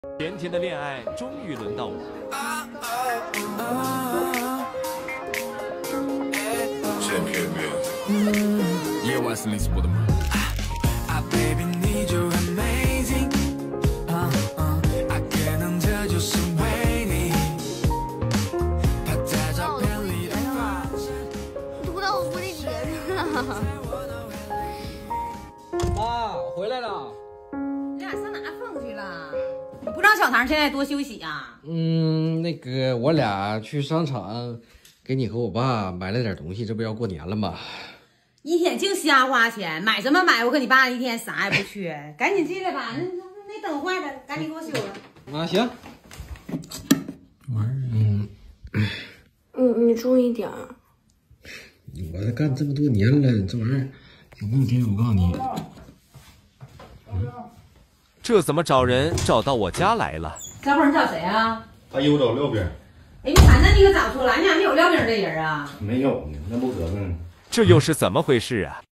甜甜的恋爱终于轮到我。 夜晚是你是我的梦。Baby 你就 amazing， 可能这就是为你。他在照片里的发现， 读到我屋里结束了。 妈，我回来了。 你俩上哪疯去了？你不让小唐现在多休息啊？ 那个我俩去商场，给你和我爸买了点东西，这不要过年了吗？ 一天净瞎花钱，买什么买？我跟你爸一天啥也不缺，赶紧进来吧。那灯坏了，赶紧给我修了。 啊，行。玩儿，你注意点儿。 我这干这么多年了，这玩意儿有问题，我告诉你。 这怎么找人找到我家来了？ 小宝，你找谁啊？ 他有找廖兵。 哎，你反正你可找错了，你咋没有廖兵这人啊？ 没有呢，那不可能。 这又是怎么回事啊？